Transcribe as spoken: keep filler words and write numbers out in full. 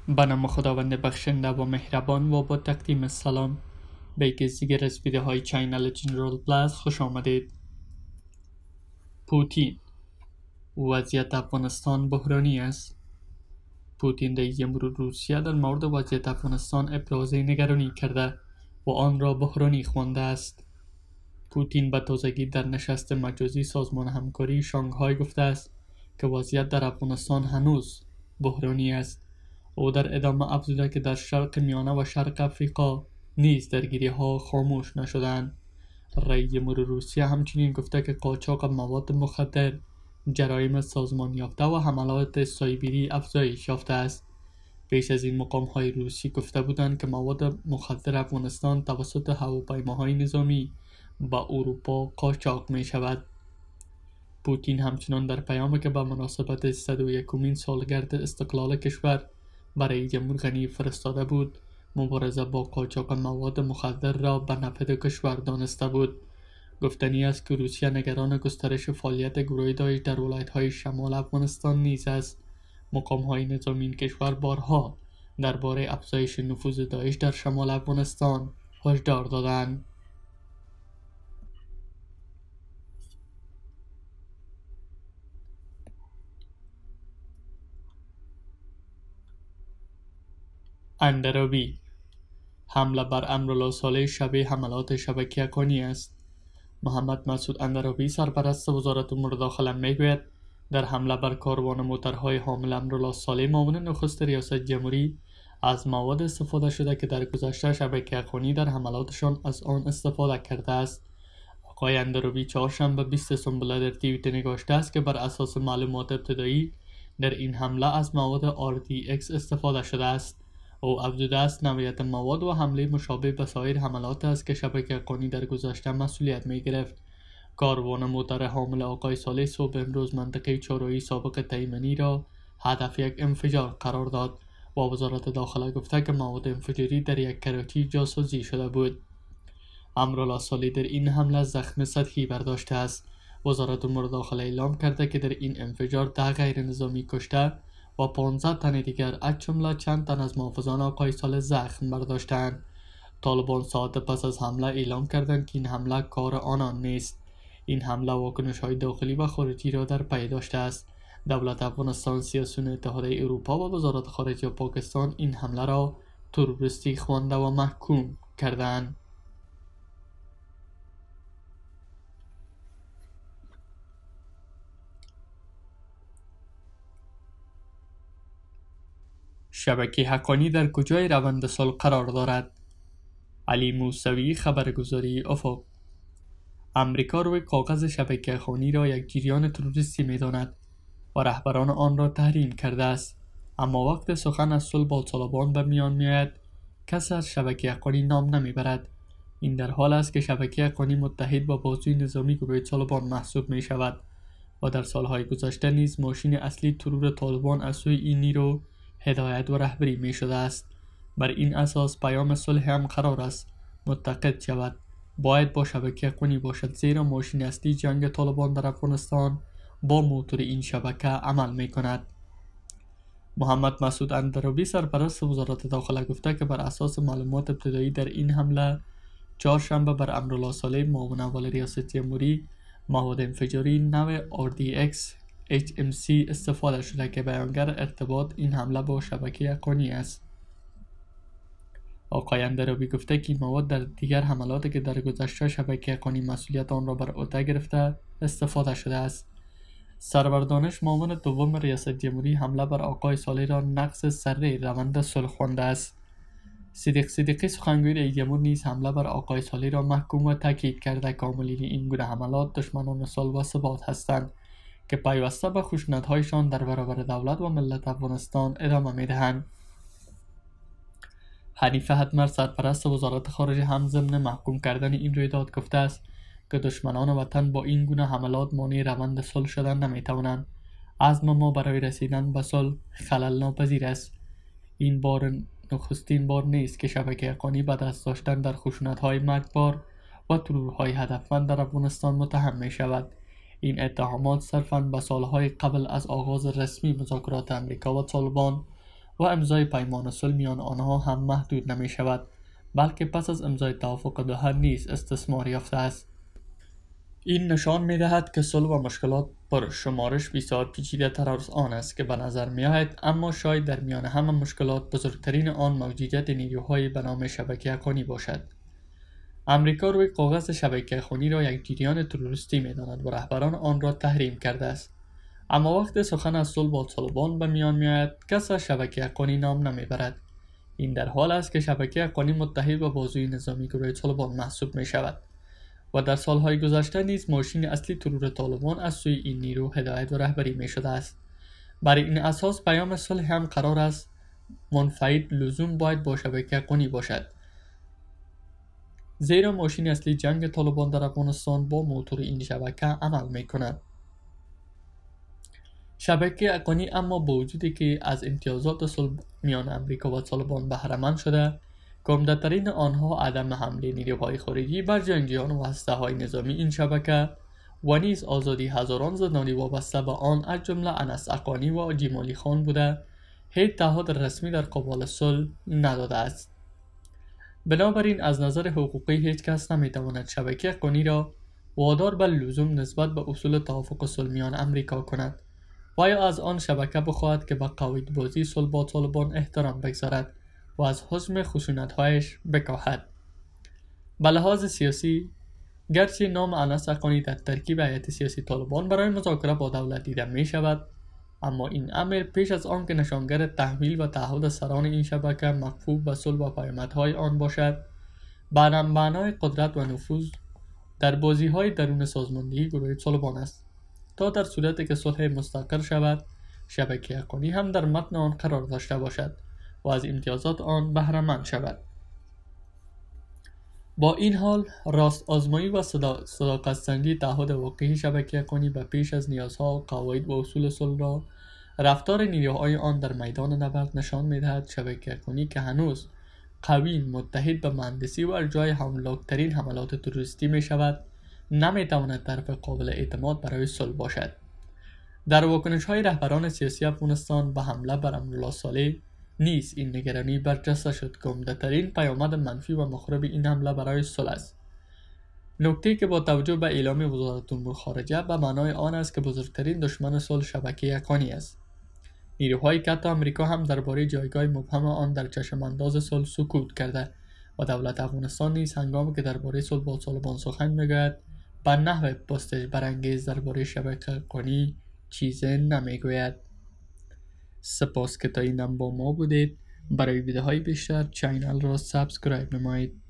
به نام خداوند بخشنده و مهربان و با تقدیم سلام به یکی از دیگر از ویدیوهای چینل جنرال پلاس خوش آمدید. پوتین: وضعیت افغانستان بحرانی است. پوتین رئیس جمهور روسیه در مورد وضعیت افغانستان ابراز نگرانی کرده و آن را بحرانی خوانده است. پوتین به تازگی در نشست مجازی سازمان همکاری شانگهای گفته است که وضعیت در افغانستان هنوز بحرانی است. او در ادامه افزوده که در شرق میانه و شرق افریقا نیز درگیری ها خاموش نشدند. رئیس جمهور روسیه همچنین گفته که قاچاق مواد مخدر، جرایم سازمان یافته و حملات سایبری افزایش یافته است. پیش از این مقام های روسی گفته بودند که مواد مخدر افغانستان توسط هواپیماهای نظامی به اروپا قاچاق می شود. پوتین همچنان در پیامی که به مناسبت صد و یکمین سالگرد استقلال کشور برای جمهور غنی فرستاده بود، مبارزه با قاچاق مواد مخدر را به نفع کشور دانسته بود. گفتنی است که روسیه نگران گسترش فعالیت گروه داعش در ولایت‌های شمال افغانستان نیز است. مقام‌های نظامی این کشور بارها درباره افزایش نفوذ داعش در شمال افغانستان هشدار دادند. اندرابی: حمله بر امرالله صالح شبیه حملات شبکه اکانی است. محمد مسعود اندرابی سرپرست وزارت امور داخله میگوید در حمله بر کاروان موترهای حامل امرالله صالح معاون نخست ریاست جمهوری از مواد استفاده شده که در گذشته شبکه اکانی در حملاتشان از آن استفاده کرده است. آقای اندرابی چهارشنبه بیست سنبله در توییتر نگاشته است که بر اساس معلومات ابتدایی در این حمله از مواد آر دی اکس استفاده شده است. او افزوده است نوعیت مواد و حمله مشابه به سایر حملات است که شبکه اکانی در گذشته مسئولیت می گرفت. کاروان موتر حامل آقای صالح صبح امروز منطقه چهارراهی سابق تیمنی را هدف یک انفجار قرار داد و وزارت داخله گفته که مواد انفجاری در یک کراچی جاسازی شده بود. امرالله صالح در این حمله زخم سطحی برداشته است. وزارت امور داخله اعلام کرده که در این انفجار ده غیر نظامی کشته و پانزده تن دیگر از جمله چند تن از محافظان آقای صالح زخم برداشتند. طالبان ساعت پس از حمله اعلام کردند که این حمله کار آنان نیست. این حمله واکنش های داخلی و خارجی را در پی داشته است. دولت افغانستان، سیاسیون اتحادیه اروپا و وزارت خارجه پاکستان این حمله را تروریستی خوانده و محکوم کردند. شبکه حقانی در کجای روند صلح قرار دارد؟ علی موسوی، خبرگزاری افق. امریکا روی کاغذ شبکه حقانی را یک جریان تروریستی می‌داند و رهبران آن را تحریم کرده است، اما وقت سخن از صلح با طالبان به میان می‌آید کسی از شبکه حقانی نام نمیبرد. این در حال است که شبکه حقانی متحد با بازوی نظامی گروه طالبان محسوب می شود و در سالهای گذشته نیز ماشین اصلی ترور طالبان از سوی این نیرو هدایت و رهبری می شده است. بر این اساس پیام صلح هم قرار است متقد شود باید با شبکه حقانی باشد، زیرا ماشین اصلی جنگ طالبان در افغانستان با موتور این شبکه عمل می کند. محمد مسعود اندرابی سرپرست وزارت داخله گفته که بر اساس معلومات ابتدایی در این حمله چهارشنبه بر امرالله صالح معاون اول ریاست جمهوری مواد انفجاری نوع آر دی اکس اچ ام سی استفاده شده که بیانگر ارتباط این حمله با شبکه حقانی است. آقای اندرابی گفته که این مواد در دیگر حملاتی که در گذشته شبکه حقانی مسئولیت آن را بر عهده گرفته استفاده شده است. سرور دانش معاون دوم ریاست جمهوری حمله بر آقای صالح را نقض سره روند صلح خوانده است. صدیق صدیقی سخنگوی رئیس جمهور نیز حمله بر آقای صالح را محکوم و تاکید کرده که عاملین این گونه حملات دشمنان صلح و ثبات هستند که پیوسته به خشونت‌هایشان در برابر دولت و ملت افغانستان ادامه می‌دهند. حنیف حتمر سرپرست وزارت خارجه هم ضمن محکوم کردن این رویداد گفته است که دشمنان وطن با این گونه حملات مانع روند صلح شدن نمی‌توانند. عزم ما برای رسیدن به صلح خلل ناپذیر است. این بار نخستین بار نیست که شبکه حقانی به دست داشتن در خشونت‌های مرگبار و ترورهای هدفمند در افغانستان متهم می‌شود. این اتهامات صرفاً به سالهای قبل از آغاز رسمی مذاکرات امریکا و طالبان و امضای پیمان صلح میان آنها هم محدود نمی شود، بلکه پس از امضای توافق دوحه نیز استثمار یافته است. این نشان می دهد که صلح و مشکلات پر شمارش بسیار پیچیده تر از آن است که به نظر می آید، اما شاید در میان همه مشکلات بزرگترین آن موجودیت نیروهای به نام شبکه خونی باشد. امریکا روی کاغذ شبکه خونی را یک جریان تروریستی می داند و رهبران آن را تحریم کرده است، اما وقتی سخن از صلح با طالبان به میان می آید کس از شبکه خونی نام نمی برد. این در حال است که شبکه خونی متحد و بازوی نظامی گروه طالبان محسوب می شود و در سالهای گذشته نیز ماشین اصلی ترور طالبان از سوی این نیرو هدایت و رهبری می شده است. برای این اساس پیام صلح هم قرار است منفعل لزوم باید با شبکه خونی باشد، زیرا ماشین اصلی جنگ طالبان در افغانستان با موتور این شبکه عمل می کند. شبکه خونی اما با وجودی که از امتیازات صلح میان امریکا و طالبان بهره مند شده، که عمده‌ترین آنها عدم حمله نیروهای خارجی بر جنگیان و هسته‌های نظامی این شبکه و نیز آزادی هزاران زندانی وابسته به آن از جمله انس حقانی و جمالی خان بوده، هیچ تعهد رسمی در قبال صلح نداده است. بنابراین از نظر حقوقی هیچ کس نمیتواند شبکه خونی را وادار به لزوم نسبت به اصول توافق صلح میان امریکا کند و یا از آن شبکه بخواهد که به قواعد بازی صلح با طالبان احترام بگذارد و از حجم خشونت‌هایش بکاهد. به لحاظ سیاسی، گرچه نام انس حقانی در ترکیب هیئت سیاسی طالبان برای مذاکره با دولت دیده می شود، اما این امر پیش از آن که نشانگر تحمیل و تعهد سران این شبکه مکفوف به صلح و پیامدهای آن باشد، به معنای قدرت و نفوذ در بازی‌های درون سازماندهی گروه طالبان است، تا در صورتی که صلح مستقر شود شبکه حقانی هم در متن آن قرار داشته باشد و از امتیازات آن بهره مند شود. با این حال راست آزمایی و صداقت سنجی تعهد واقعی شبکه خونی به پیش از نیازها، قواعد و اصول صلح را رفتار نیروهای آن در میدان نبرد نشان می‌دهد. شبکه خونی که هنوز قوی متحد به مهندسی و ارجاع هولناکترین حملات تروریستی می شود، نمی‌تواند طرف قابل اعتماد برای صلح باشد. در واکنش‌های رهبران سیاسی افغانستان به حمله بر امرالله صالح نیز این نگرانی برجسته شد که عمده‌ترین پیامد منفی و مخرب این حمله برای صلح است. نکته که با توجه به اعلام وزارت امور خارجه به معنای آن است که بزرگترین دشمن صلح شبکه خونی است. نیروهای کت آمریکا هم درباره جایگاه مبهم آن در چشم انداز صلح سکوت کرده و دولت افغانستان نیز هنگامی که درباره صلح با طالبان سخن می‌گوید به نحو پستش برانگیز درباره شبکه خونی چیزی نمیگوید. سپاس که تا اینم با ما بودید. برای ویدیوهای بیشتر چینل را سابسکرایب نمایید.